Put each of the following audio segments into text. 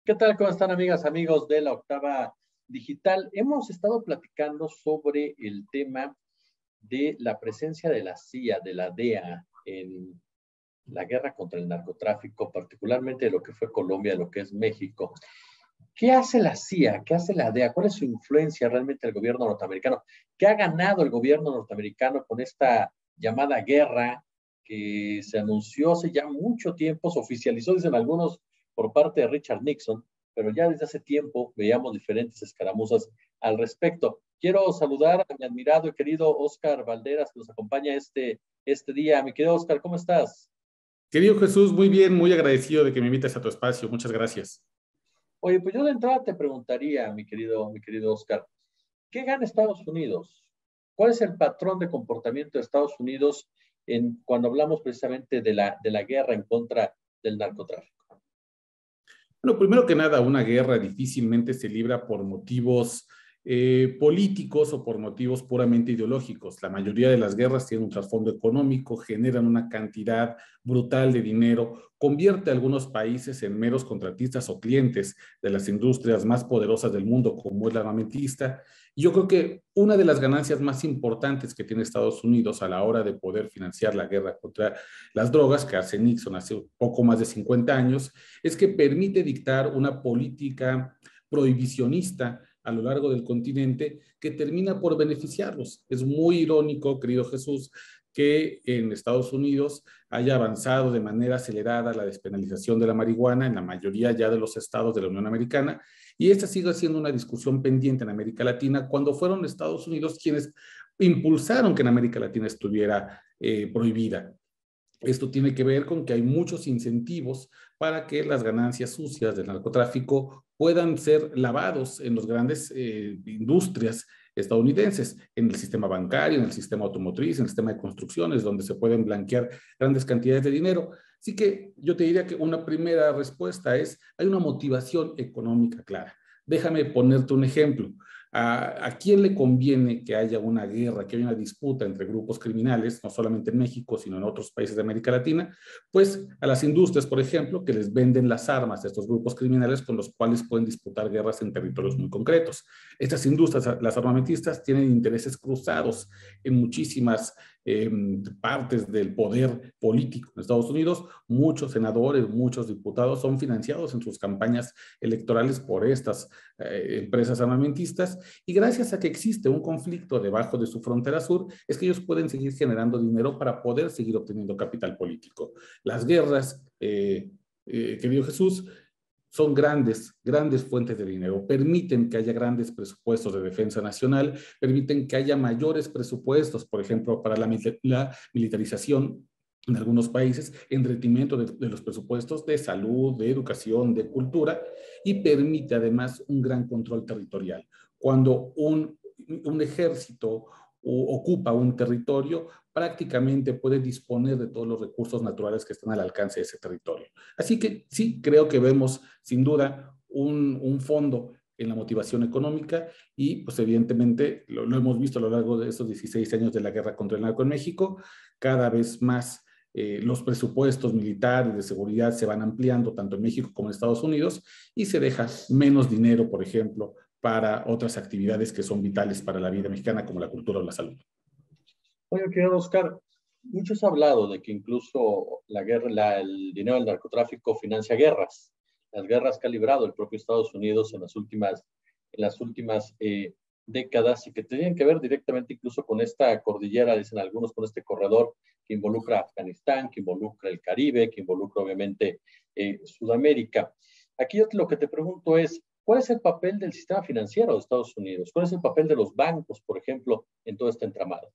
¿Qué tal? ¿Cómo están, amigas, amigos de la Octava Digital? Hemos estado platicando sobre el tema de la presencia de la CIA, de la DEA en la guerra contra el narcotráfico, particularmente de lo que fue Colombia, de lo que es México. ¿Qué hace la CIA? ¿Qué hace la DEA? ¿Cuál es su influencia realmente el gobierno norteamericano? ¿Qué ha ganado el gobierno norteamericano con esta llamada guerra que se anunció hace ya mucho tiempo, se oficializó, dicen algunos, por parte de Richard Nixon, pero ya desde hace tiempo veíamos diferentes escaramuzas al respecto? Quiero saludar a mi admirado y querido Oscar Valderas, que nos acompaña este día. Mi querido Oscar, ¿cómo estás? Querido Jesús, muy bien, muy agradecido de que me invites a tu espacio. Muchas gracias. Oye, pues yo de entrada te preguntaría, mi querido Oscar, ¿qué gana Estados Unidos? ¿Cuál es el patrón de comportamiento de Estados Unidos cuando hablamos precisamente de la guerra en contra del narcotráfico? Bueno, primero que nada, una guerra difícilmente se libra por motivos políticos o por motivos puramente ideológicos. La mayoría de las guerras tienen un trasfondo económico, generan una cantidad brutal de dinero, convierte a algunos países en meros contratistas o clientes de las industrias más poderosas del mundo, como es la armamentista. Y yo creo que una de las ganancias más importantes que tiene Estados Unidos a la hora de poder financiar la guerra contra las drogas, que hace Nixon hace poco más de 50 años, es que permite dictar una política prohibicionista a lo largo del continente que termina por beneficiarlos. Es muy irónico, querido Jesús, que en Estados Unidos haya avanzado de manera acelerada la despenalización de la marihuana en la mayoría ya de los estados de la Unión Americana, y esta sigue siendo una discusión pendiente en América Latina cuando fueron Estados Unidos quienes impulsaron que en América Latina estuviera prohibida. Esto tiene que ver con que hay muchos incentivos para que las ganancias sucias del narcotráfico puedan ser lavados en las grandes industrias estadounidenses, en el sistema bancario, en el sistema automotriz, en el sistema de construcciones, donde se pueden blanquear grandes cantidades de dinero. Así que yo te diría que una primera respuesta es, hay una motivación económica clara. Déjame ponerte un ejemplo. ¿A quién le conviene que haya una guerra, que haya una disputa entre grupos criminales, no solamente en México, sino en otros países de América Latina? Pues a las industrias, por ejemplo, que les venden las armas a estos grupos criminales con los cuales pueden disputar guerras en territorios muy concretos. Estas industrias, las armamentistas, tienen intereses cruzados en muchísimas partes del poder político en Estados Unidos. Muchos senadores, muchos diputados son financiados en sus campañas electorales por estas empresas armamentistas, y gracias a que existe un conflicto debajo de su frontera sur, es que ellos pueden seguir generando dinero para poder seguir obteniendo capital político. Las guerras, querido Jesús, son grandes, grandes fuentes de dinero, permiten que haya grandes presupuestos de defensa nacional, permiten que haya mayores presupuestos, por ejemplo, para la militarización en algunos países, en detrimento de los presupuestos de salud, de educación, de cultura, y permite además un gran control territorial. Cuando un ejército ocupa un territorio, prácticamente puede disponer de todos los recursos naturales que están al alcance de ese territorio. Así que sí, creo que vemos sin duda un fondo en la motivación económica, y pues evidentemente lo hemos visto a lo largo de esos 16 años de la guerra contra el narco en México. Cada vez más los presupuestos militares de seguridad se van ampliando tanto en México como en Estados Unidos, y se deja menos dinero, por ejemplo, para otras actividades que son vitales para la vida mexicana, como la cultura o la salud. Oye, querido Oscar, muchos han hablado de que incluso la guerra, el dinero del narcotráfico financia guerras, las guerras que ha librado el propio Estados Unidos en las últimas décadas, y que tienen que ver directamente incluso con esta cordillera, dicen algunos, con este corredor que involucra a Afganistán, que involucra el Caribe, que involucra obviamente Sudamérica. Aquí yo lo que te pregunto es, ¿cuál es el papel del sistema financiero de Estados Unidos? ¿Cuál es el papel de los bancos, por ejemplo, en todo este entramado?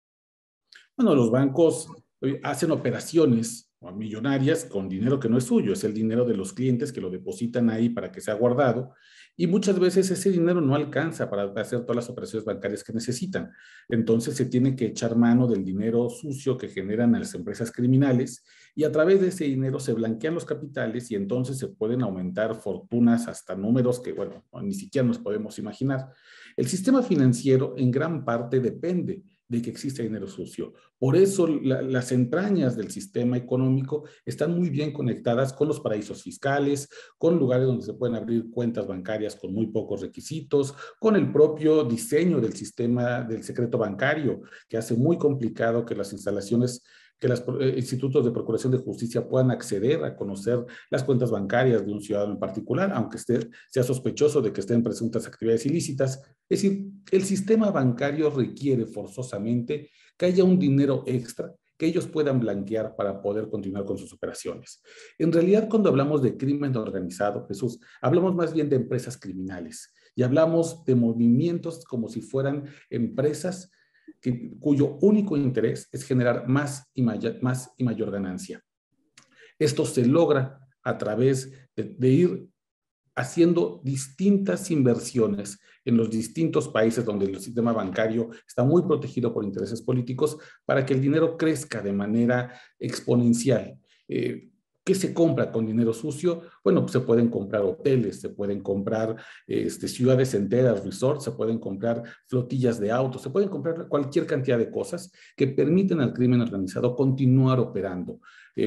Bueno, los bancos hacen operaciones millonarias con dinero que no es suyo, es el dinero de los clientes que lo depositan ahí para que sea guardado, y muchas veces ese dinero no alcanza para hacer todas las operaciones bancarias que necesitan. Entonces se tiene que echar mano del dinero sucio que generan las empresas criminales, y a través de ese dinero se blanquean los capitales, y entonces se pueden aumentar fortunas hasta números que, bueno, ni siquiera nos podemos imaginar. El sistema financiero en gran parte depende de que existe dinero sucio. Por eso las entrañas del sistema económico están muy bien conectadas con los paraísos fiscales, con lugares donde se pueden abrir cuentas bancarias con muy pocos requisitos, con el propio diseño del sistema del secreto bancario, que hace muy complicado que las instalaciones, que los institutos de procuración de justicia puedan acceder a conocer las cuentas bancarias de un ciudadano en particular, aunque sea sospechoso de que estén presuntas actividades ilícitas. Es decir, el sistema bancario requiere forzosamente que haya un dinero extra que ellos puedan blanquear para poder continuar con sus operaciones. En realidad, cuando hablamos de crimen organizado, Jesús, hablamos más bien de empresas criminales y hablamos de movimientos como si fueran empresas cuyo único interés es generar más y mayor ganancia. Esto se logra a través de ir haciendo distintas inversiones en los distintos países donde el sistema bancario está muy protegido por intereses políticos para que el dinero crezca de manera exponencial. ¿Qué se compra con dinero sucio? Bueno, pues se pueden comprar hoteles, se pueden comprar ciudades enteras, resorts, se pueden comprar flotillas de autos, se pueden comprar cualquier cantidad de cosas que permiten al crimen organizado continuar operando.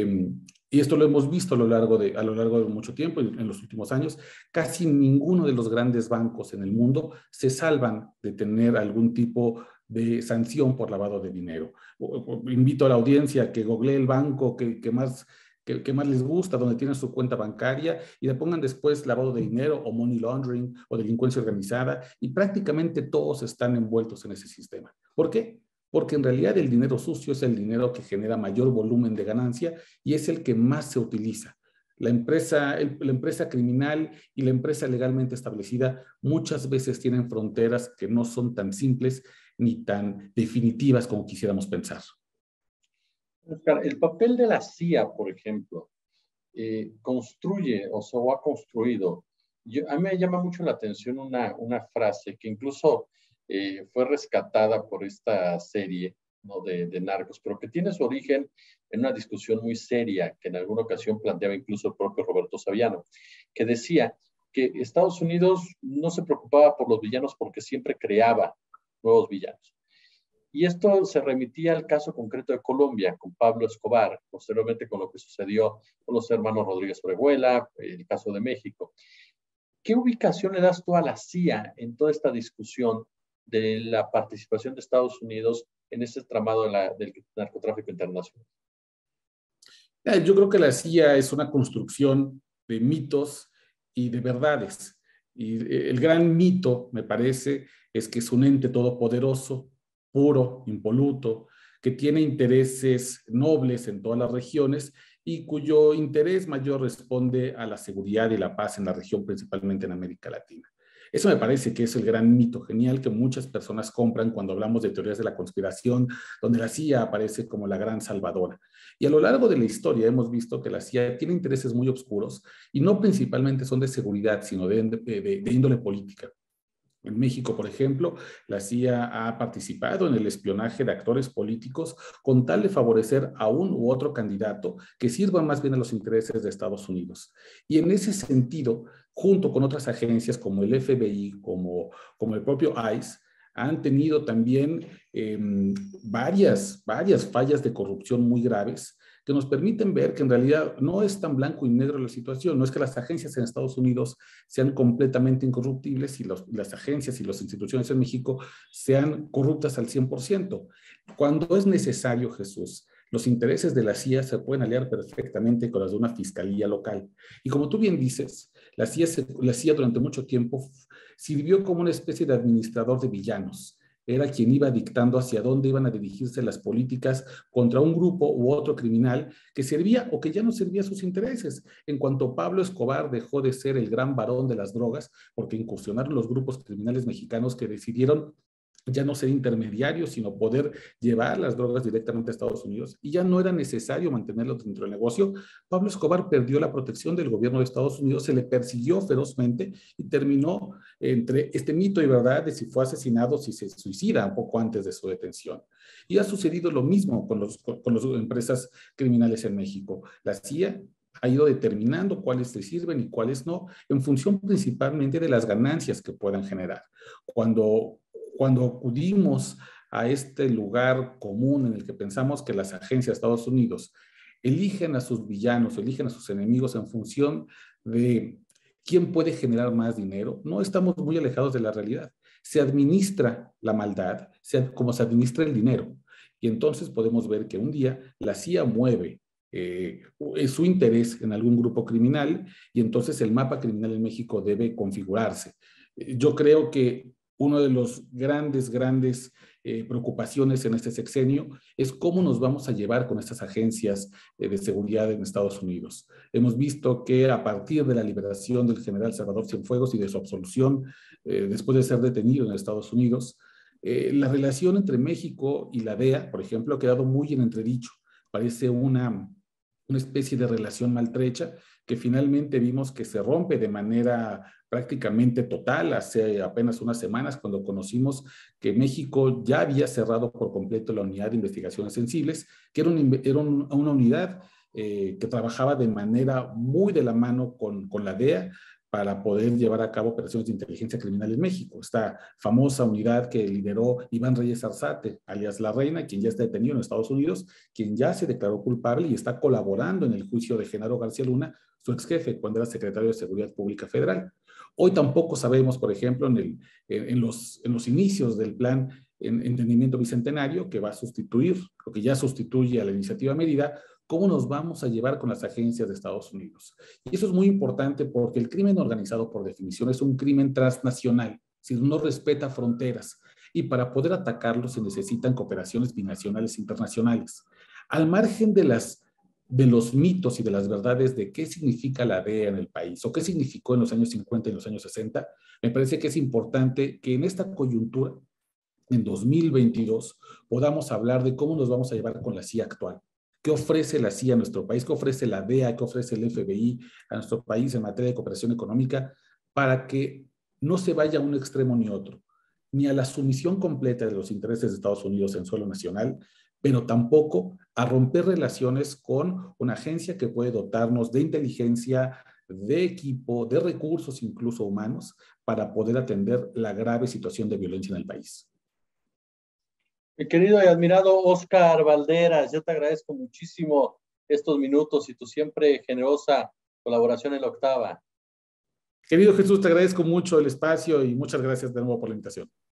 Y esto lo hemos visto a lo largo de mucho tiempo, en los últimos años. Casi ninguno de los grandes bancos en el mundo se salvan de tener algún tipo de sanción por lavado de dinero. Invito a la audiencia a que googlee el banco que más les gusta, donde tienen su cuenta bancaria, y le pongan después lavado de dinero o money laundering o delincuencia organizada, y prácticamente todos están envueltos en ese sistema. ¿Por qué? Porque en realidad el dinero sucio es el dinero que genera mayor volumen de ganancia y es el que más se utiliza. La empresa criminal y la empresa legalmente establecida muchas veces tienen fronteras que no son tan simples ni tan definitivas como quisiéramos pensar. Oscar, el papel de la CIA, por ejemplo, construye o ha construido. A mí me llama mucho la atención una frase que incluso fue rescatada por esta serie, ¿no?, de Narcos, pero que tiene su origen en una discusión muy seria que en alguna ocasión planteaba incluso el propio Roberto Saviano, que decía que Estados Unidos no se preocupaba por los villanos porque siempre creaba nuevos villanos. Y esto se remitía al caso concreto de Colombia, con Pablo Escobar, posteriormente con lo que sucedió con los hermanos Rodríguez Orejuela, el caso de México. ¿Qué ubicación le das tú a la CIA en toda esta discusión de la participación de Estados Unidos en este tramado del narcotráfico internacional? Yo creo que la CIA es una construcción de mitos y de verdades. Y el gran mito, me parece, es que es un ente todopoderoso, puro, impoluto, que tiene intereses nobles en todas las regiones y cuyo interés mayor responde a la seguridad y la paz en la región, principalmente en América Latina. Eso me parece que es el gran mito genial que muchas personas compran cuando hablamos de teorías de la conspiración, donde la CIA aparece como la gran salvadora. Y a lo largo de la historia hemos visto que la CIA tiene intereses muy oscuros y no principalmente son de seguridad, sino de índole política. En México, por ejemplo, la CIA ha participado en el espionaje de actores políticos con tal de favorecer a un u otro candidato que sirva más bien a los intereses de Estados Unidos. Y en ese sentido, junto con otras agencias como el FBI, como el propio ICE, han tenido también varias fallas de corrupción muy graves que nos permiten ver que en realidad no es tan blanco y negro la situación, no es que las agencias en Estados Unidos sean completamente incorruptibles y las agencias y las instituciones en México sean corruptas al 100%. Cuando es necesario, Jesús, los intereses de la CIA se pueden aliar perfectamente con los de una fiscalía local. Y como tú bien dices, la CIA durante mucho tiempo sirvió como una especie de administrador de villanos. Era quien iba dictando hacia dónde iban a dirigirse las políticas contra un grupo u otro criminal que servía o que ya no servía a sus intereses. En cuanto Pablo Escobar dejó de ser el gran varón de las drogas, porque incursionaron los grupos criminales mexicanos que decidieron ya no ser intermediarios, sino poder llevar las drogas directamente a Estados Unidos, y ya no era necesario mantenerlos dentro del negocio, Pablo Escobar perdió la protección del gobierno de Estados Unidos, se le persiguió ferozmente y terminó entre este mito y verdad de si fue asesinado, si se suicida un poco antes de su detención. Y ha sucedido lo mismo con las empresas criminales en México. La CIA ha ido determinando cuáles le sirven y cuáles no, en función principalmente de las ganancias que puedan generar. Cuando acudimos a este lugar común en el que pensamos que las agencias de Estados Unidos eligen a sus villanos, eligen a sus enemigos en función de quién puede generar más dinero, no estamos muy alejados de la realidad. Se administra la maldad como se administra el dinero. Y entonces podemos ver que un día la CIA mueve su interés en algún grupo criminal y entonces el mapa criminal en México debe configurarse. Yo creo que uno de los grandes preocupaciones en este sexenio es cómo nos vamos a llevar con estas agencias de seguridad en Estados Unidos. Hemos visto que a partir de la liberación del general Salvador Cienfuegos y de su absolución después de ser detenido en Estados Unidos, la relación entre México y la DEA, por ejemplo, ha quedado muy en entredicho. Parece una especie de relación maltrecha que finalmente vimos que se rompe de manera prácticamente total hace apenas unas semanas cuando conocimos que México ya había cerrado por completo la unidad de investigaciones sensibles, que era una unidad que trabajaba de manera muy de la mano con la DEA para poder llevar a cabo operaciones de inteligencia criminal en México. Esta famosa unidad que lideró Iván Reyes Arzate, alias La Reina, quien ya está detenido en Estados Unidos, quien ya se declaró culpable y está colaborando en el juicio de Genaro García Luna, su ex jefe, cuando era secretario de Seguridad Pública Federal. Hoy tampoco sabemos, por ejemplo, en los inicios del plan Entendimiento Bicentenario, que va a sustituir, o que ya sustituye a la iniciativa Mérida, cómo nos vamos a llevar con las agencias de Estados Unidos. Y eso es muy importante porque el crimen organizado, por definición, es un crimen transnacional, si no respeta fronteras. Y para poder atacarlo se necesitan cooperaciones binacionales e internacionales. Al margen de los mitos y de las verdades de qué significa la DEA en el país o qué significó en los años 50 y en los años 60, me parece que es importante que en esta coyuntura, en 2022, podamos hablar de cómo nos vamos a llevar con la CIA actual. ¿Qué ofrece la CIA a nuestro país? ¿Qué ofrece la DEA? ¿Qué ofrece el FBI a nuestro país en materia de cooperación económica para que no se vaya a un extremo ni otro? Ni a la sumisión completa de los intereses de Estados Unidos en suelo nacional, pero tampoco a romper relaciones con una agencia que puede dotarnos de inteligencia, de equipo, de recursos incluso humanos para poder atender la grave situación de violencia en el país. Mi querido y admirado Oscar Valderas, yo te agradezco muchísimo estos minutos y tu siempre generosa colaboración en la octava. Querido Jesús, te agradezco mucho el espacio y muchas gracias de nuevo por la invitación.